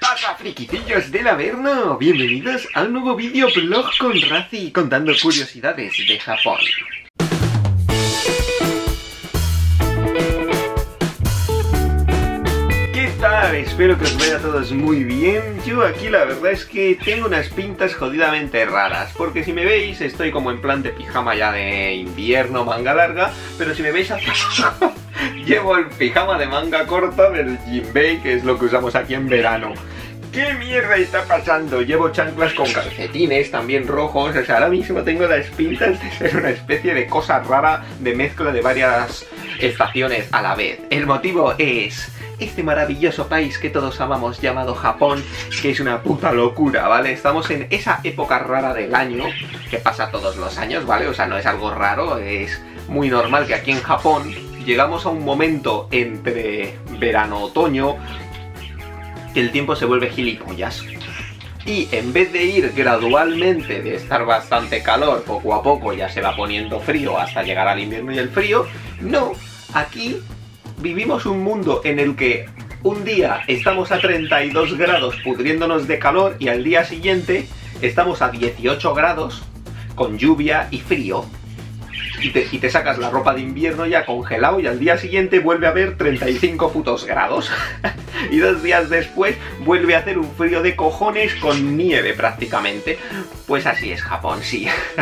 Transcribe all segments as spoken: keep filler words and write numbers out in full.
pasa, friquicillos del Averno? Bienvenidos a un nuevo videoblog con Razi, contando curiosidades de Japón. ¿Qué tal? Espero que os vaya a todos muy bien. Yo aquí la verdad es que tengo unas pintas jodidamente raras, porque si me veis estoy como en plan de pijama ya de invierno, manga larga, pero si me veis así... llevo el pijama de manga corta del Jinbei, que es lo que usamos aquí en verano. ¿Qué mierda está pasando? Llevo chanclas con calcetines también rojos. O sea, ahora mismo tengo las pintas de ser una especie de cosa rara de mezcla de varias estaciones a la vez. El motivo es este maravilloso país que todos amamos llamado Japón, que es una puta locura, ¿vale? Estamos en esa época rara del año, que pasa todos los años, ¿vale? O sea, no es algo raro, es muy normal que aquí en Japón llegamos a un momento entre verano-otoño que el tiempo se vuelve gilipollas. Y en vez de ir gradualmente, de estar bastante calor, poco a poco ya se va poniendo frío hasta llegar al invierno y el frío, no, aquí vivimos un mundo en el que un día estamos a treinta y dos grados pudriéndonos de calor y al día siguiente estamos a dieciocho grados con lluvia y frío. Y te, y te sacas la ropa de invierno ya congelado y al día siguiente vuelve a haber treinta y cinco putos grados. Y dos días después vuelve a hacer un frío de cojones con nieve prácticamente. Pues así es Japón, sí.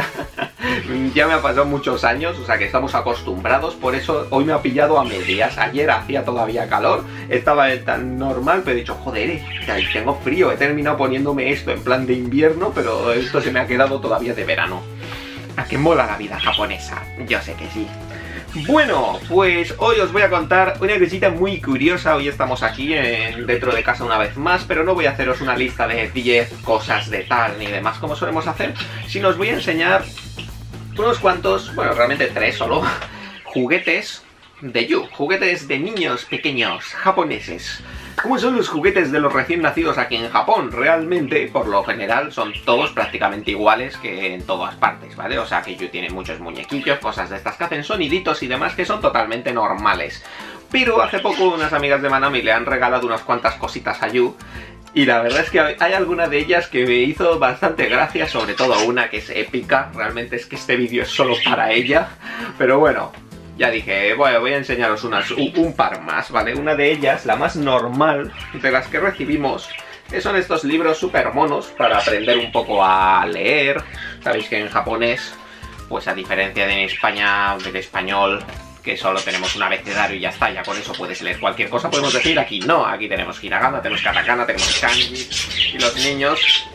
Ya me ha pasado muchos años, o sea que estamos acostumbrados, por eso hoy me ha pillado a medias. Ayer hacía todavía calor, estaba tan normal, pero he dicho, joder, eh, tengo frío, he terminado poniéndome esto en plan de invierno, pero esto se me ha quedado todavía de verano. ¿A qué mola la vida japonesa? Yo sé que sí. Bueno, pues hoy os voy a contar una cosita muy curiosa. Hoy estamos aquí en, dentro de casa una vez más, pero no voy a haceros una lista de diez cosas de tal ni demás como solemos hacer, sino os voy a enseñar unos cuantos, bueno, realmente tres solo, juguetes de Yu, juguetes de niños pequeños japoneses. ¿Cómo son los juguetes de los recién nacidos aquí en Japón? Realmente, por lo general, son todos prácticamente iguales que en todas partes, ¿vale? O sea, que Yu tiene muchos muñequillos, cosas de estas que hacen soniditos y demás que son totalmente normales. Pero hace poco unas amigas de Manami le han regalado unas cuantas cositas a Yu, y la verdad es que hay alguna de ellas que me hizo bastante gracia, sobre todo una que es épica. Realmente es que este vídeo es solo para ella, pero bueno... Ya dije, bueno, voy a enseñaros unas, un, un par más, ¿vale? Una de ellas, la más normal de las que recibimos, que son estos libros súper monos para aprender un poco a leer. Sabéis que en japonés, pues a diferencia de en España, del español, que solo tenemos un abecedario y ya está, ya con eso puedes leer cualquier cosa, podemos decir, aquí no, aquí tenemos hiragana, tenemos katakana, tenemos kanji, y los niños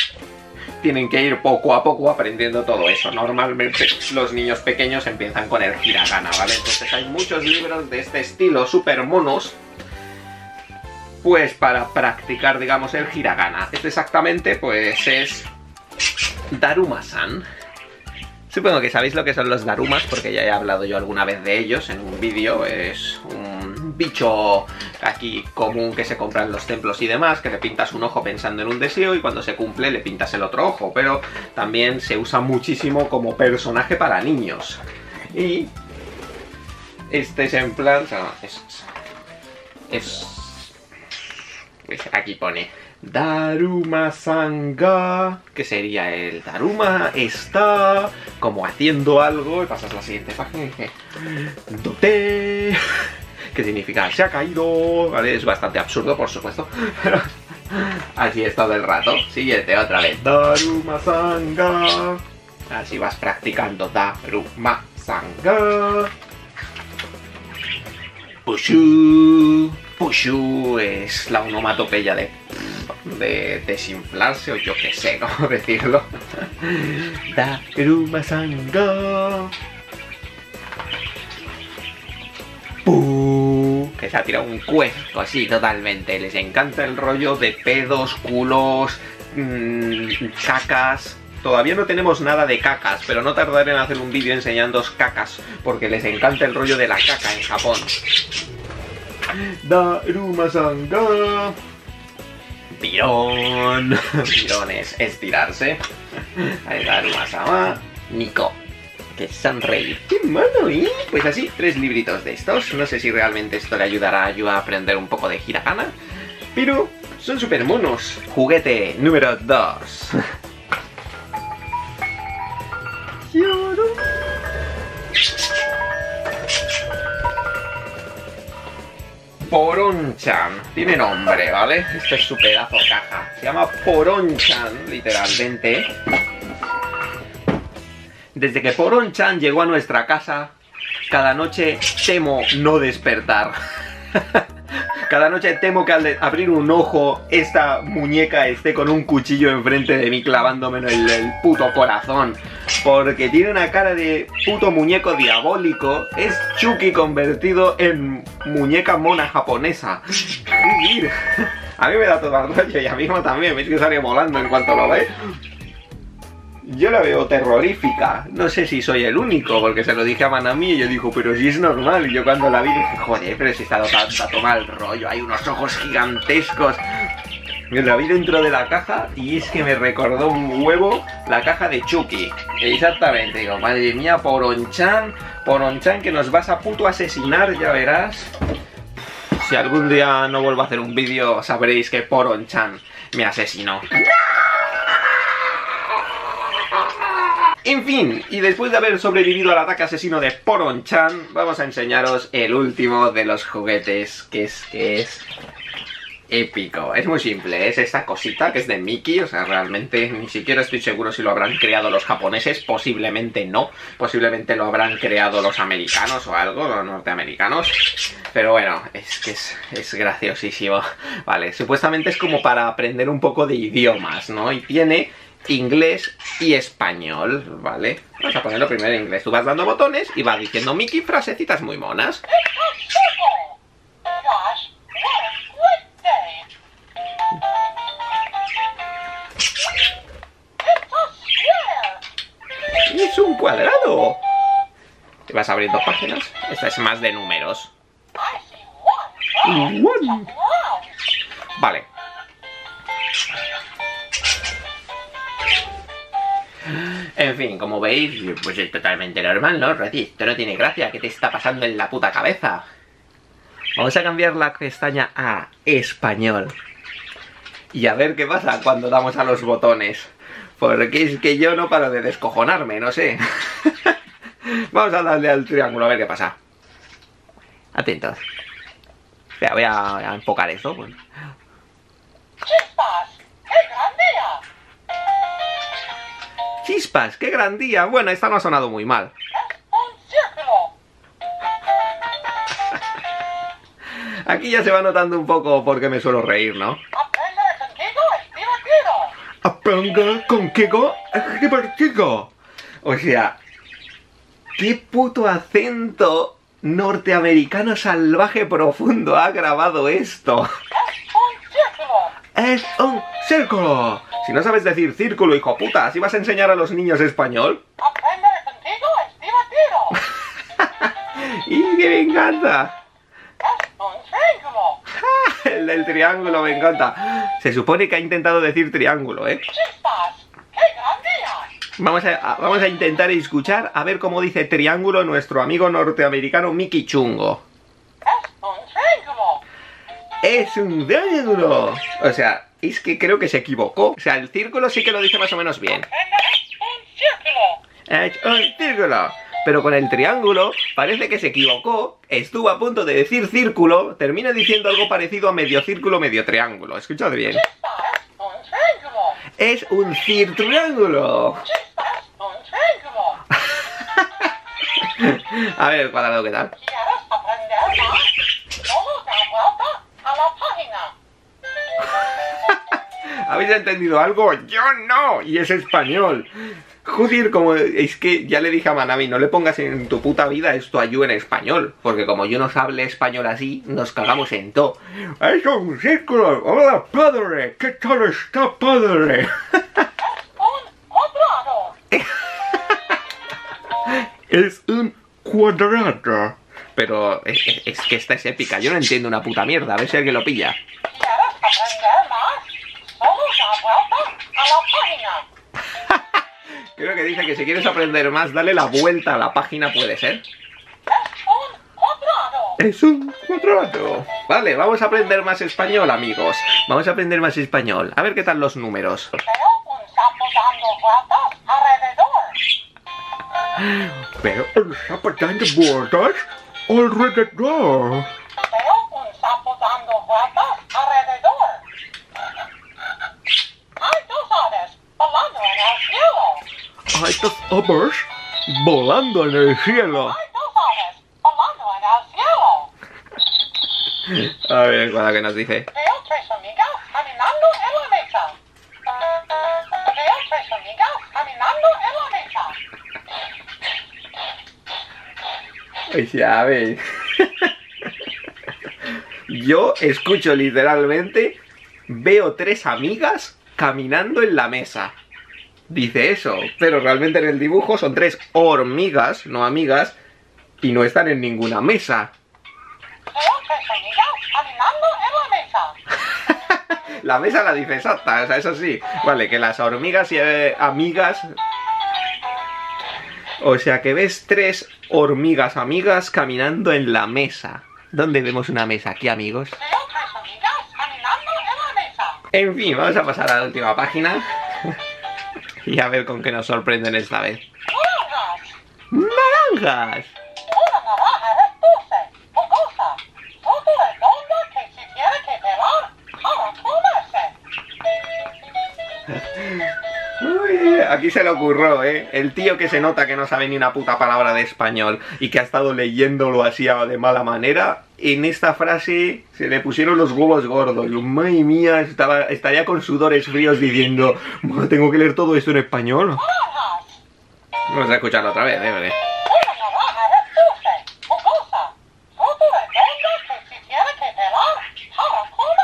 tienen que ir poco a poco aprendiendo todo eso. Normalmente los niños pequeños empiezan con el hiragana, ¿vale? Entonces hay muchos libros de este estilo, súper monos, pues para practicar, digamos, el hiragana. Este exactamente, pues es Daruma-san. Supongo que sabéis lo que son los darumas, porque ya he hablado yo alguna vez de ellos en un vídeo. Es un bicho aquí común que se compra en los templos y demás, que le pintas un ojo pensando en un deseo y cuando se cumple le pintas el otro ojo. Pero también se usa muchísimo como personaje para niños. Y este es en plan... O sea, es... es... aquí pone... Daruma-san ga, que sería el Daruma está como haciendo algo, y pasas la siguiente página y dice Dote, que significa se ha caído, ¿vale? Es bastante absurdo, por supuesto, pero así es todo el rato. Siguiente, otra vez Daruma-san ga, así vas practicando Daruma-san ga. Pushu, Pushu es la onomatopeya de de desinflarse, o yo que sé cómo decirlo. Daruma-san ga. Puh, que se ha tirado un cuesco así totalmente. Les encanta el rollo de pedos, culos, mmm, cacas. Todavía no tenemos nada de cacas, pero no tardaré en hacer un vídeo enseñándoos cacas, porque les encanta el rollo de la caca en Japón. Daruma-san ga. Pirón. Pirón es estirarse. Daruma-sama. Nico, que es sonreír. ¡Qué mono, eh! Pues así, tres libritos de estos. No sé si realmente esto le ayudará a Yu a aprender un poco de hiragana. pero son súper monos. Juguete número dos. Poronchan, tiene nombre, ¿vale? Este es su pedazo de caja. Se llama Poronchan, literalmente. Desde que Poronchan llegó a nuestra casa, cada noche temo no despertar. Cada noche temo que al abrir un ojo, esta muñeca esté con un cuchillo enfrente de mí clavándome en el, el puto corazón. Porque tiene una cara de puto muñeco diabólico. Es Chucky convertido en muñeca mona japonesa. A mí me da todo el rollo y a mí también. Veis que sale volando en cuanto lo ve. Yo la veo terrorífica. No sé si soy el único, porque se lo dije a Manami y yo dijo, pero si es normal. Y yo cuando la vi dije, joder, pero si está tanto mal rollo. Hay unos ojos gigantescos. Yo la vi dentro de la caja y es que me recordó un huevo la caja de Chucky. Exactamente, digo, madre mía, Poronchan, Poronchan, que nos vas a puto asesinar, ya verás. Si algún día no vuelvo a hacer un vídeo, sabréis que Poronchan me asesinó. En fin, y después de haber sobrevivido al ataque asesino de Poronchan, vamos a enseñaros el último de los juguetes, que es que es épico. Es muy simple, es esta cosita que es de Mickey, o sea, realmente ni siquiera estoy seguro si lo habrán creado los japoneses, posiblemente no, posiblemente lo habrán creado los americanos o algo, los norteamericanos, pero bueno, es que es, es graciosísimo. Vale, supuestamente es como para aprender un poco de idiomas, ¿no? Y tiene inglés y español, ¿vale? Vamos a ponerlo primero en inglés. Tú vas dando botones y va diciendo Mickey frasecitas muy monas. ¡Es un cuadrado! Y vas abriendo páginas. Esta es más de números. One. Vale. En fin, como veis, pues es totalmente normal, ¿no, Reti? Esto no tiene gracia. ¿Qué te está pasando en la puta cabeza? Vamos a cambiar la pestaña a español. Y a ver qué pasa cuando damos a los botones. Porque es que yo no paro de descojonarme, no sé. Vamos a darle al triángulo a ver qué pasa. Atentos. Espera, voy a, a enfocar esto. Bueno. ¡Chispas! ¡Qué gran día! ¡Chispas! ¡Qué gran día! Bueno, esta no ha sonado muy mal. ¡Un círculo! Aquí ya se va notando un poco porque me suelo reír, ¿no? Aprender contigo es divertido. Aprender contigo es divertido. O sea, qué puto acento norteamericano salvaje profundo ha grabado esto. Es un círculo. Es un círculo. Si no sabes decir círculo, hijo puta, ¿así vas a enseñar a los niños español? Aprender contigo es divertido. ¡Y que me encanta! El del triángulo me encanta. Se supone que ha intentado decir triángulo, ¿eh? Vamos a, vamos a intentar escuchar a ver cómo dice triángulo nuestro amigo norteamericano Mickey Chungo. Es un triángulo. O sea, es que creo que se equivocó. O sea, el círculo sí que lo dice más o menos bien. Es un círculo. Pero con el triángulo parece que se equivocó, estuvo a punto de decir círculo, termina diciendo algo parecido a medio círculo, medio triángulo. Escuchad bien. Es un triángulo. A ver el cuadrado, ¿qué tal? ¿Habéis entendido algo? Yo no, y es español. Joder, como es que ya le dije a Manami, no le pongas en tu puta vida esto a Yu en español, porque como yo no hable español así, nos cagamos en todo. Es un círculo. Hola, padre. ¿Qué tal está, padre? Un cuadrado. Es un cuadrado. Pero es, es, es que esta es épica. Yo no entiendo una puta mierda. A ver si alguien lo pilla. ¿Quieres aprender más? Vamos a vuelta a la página. Creo que dice que si quieres aprender más, dale la vuelta a la página, ¿puede ser? Es un cuadrado. es un cuadrado. Vale, vamos a aprender más español, amigos. Vamos a aprender más español. A ver qué tal los números. Veo un sapo dando vueltas alrededor. Veo un sapo dando vueltas alrededor. Veo un sapo dando vueltas alrededor. Hay dos aves volando en el cielo. Hay dos aves volando en el cielo. Hay dos aves volando en el cielo. A ver, ¿cuál que nos dice? Veo tres hormigas caminando en la mesa. Veo tres hormigas caminando en la mesa. Pues ya ves. Yo escucho literalmente, veo tres amigas caminando en la mesa. Dice eso, pero realmente en el dibujo son tres hormigas, no amigas, y no están en ninguna mesa. Veo tres hormigas caminando en la mesa. La mesa la dice exacta, o sea, eso sí. Vale, que las hormigas y eh, amigas... O sea, que ves tres hormigas amigas caminando en la mesa. ¿Dónde vemos una mesa aquí, amigos? Veo tres hormigas caminando en la mesa. En fin, vamos a pasar a la última página. Y a ver con qué nos sorprenden esta vez. Naranjas. ¡Naranjas! Una naranja es dulce, jugosa, fruto redonda que se tiene que pelar para comerse. Uy, aquí se le ocurrió, ¿eh? El tío que se nota que no sabe ni una puta palabra de español y que ha estado leyéndolo así de mala manera, en esta frase se le pusieron los huevos gordos. Yo, madre mía, estaba, estaría con sudores fríos diciendo, tengo que leer todo esto en español. Naranjas. Vamos a escucharlo otra vez, ¿eh? Vale. Una naranja es dulce, jugosa, fruto redonda que se tiene que pelar para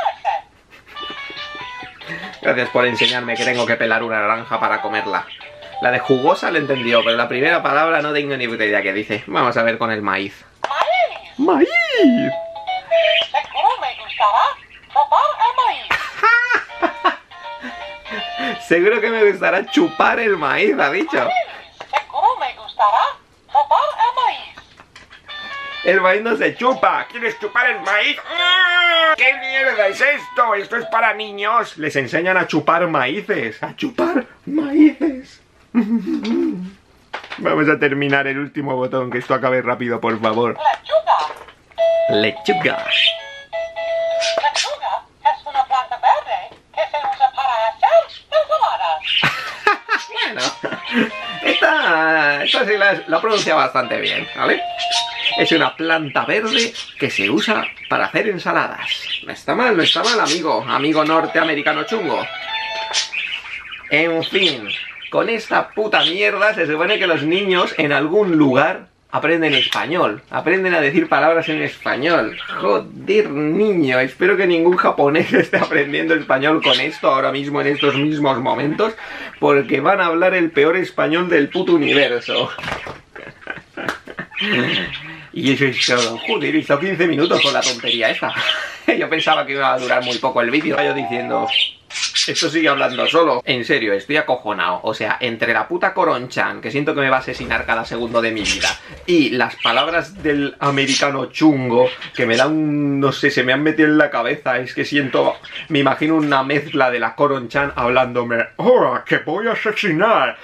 comerse. Gracias por enseñarme que tengo que pelar una naranja para comerla. La de jugosa la entendió, pero la primera palabra no tengo ni puta idea qué dice. Vamos a ver con el maíz. Maíz. ¡Maíz! Seguro me gustará probar el maíz. Seguro que me gustará chupar el maíz, ha dicho. Maíz. Seguro me gustará probar el maíz. El maíz no se chupa. ¿Quieres chupar el maíz? ¡Ah! ¿Qué mierda es esto? Esto es para niños. Les enseñan a chupar maíces. A chupar maíces. Vamos a terminar el último botón, que esto acabe rápido, por favor. Lechuga. Lechuga. Lechuga es una planta verde que se usa para hacer ensaladas. Bueno, esta, esta sí la, la pronuncia bastante bien, ¿vale? Es una planta verde que se usa para hacer ensaladas. No está mal, no está mal, amigo. Amigo norteamericano chungo. En fin, con esta puta mierda se supone que los niños en algún lugar aprenden español. Aprenden a decir palabras en español. Joder, niño. Espero que ningún japonés esté aprendiendo español con esto ahora mismo, en estos mismos momentos, porque van a hablar el peor español del puto universo. Y eso es todo. Joder, he estado quince minutos con la tontería esta. Yo pensaba que iba a durar muy poco el vídeo. Yo diciendo, esto sigue hablando solo. En serio, estoy acojonado. O sea, entre la puta Koron-chan, que siento que me va a asesinar cada segundo de mi vida, y las palabras del americano chungo, que me dan un... no sé, se me han metido en la cabeza. Es que siento... me imagino una mezcla de la Koron-chan hablándome, ¡ahora que voy a asesinar!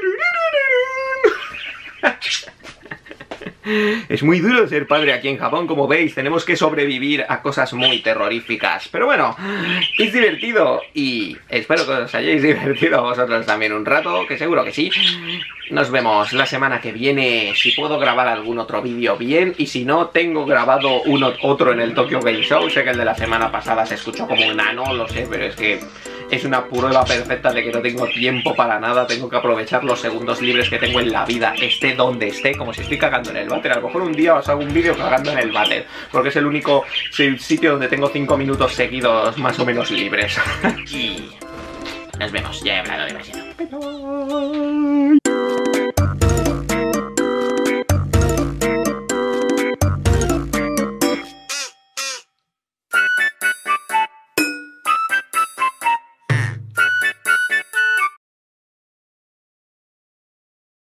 Es muy duro ser padre aquí en Japón, como veis. Tenemos que sobrevivir a cosas muy terroríficas. Pero bueno, es divertido y espero que os hayáis divertido vosotros también un rato, que seguro que sí. Nos vemos la semana que viene. Si puedo grabar algún otro vídeo, bien. Y si no, tengo grabado uno, otro en el Tokyo Game Show. Sé que el de la semana pasada se escuchó como un nano, lo sé, pero es que es una prueba perfecta de que no tengo tiempo para nada. Tengo que aprovechar los segundos libres que tengo en la vida, esté donde esté, como si estoy cagando en el váter. A lo mejor un día os hago un vídeo cagando en el váter, porque es el único sitio donde tengo cinco minutos seguidos más o menos libres. Y nos vemos, ya he hablado demasiado.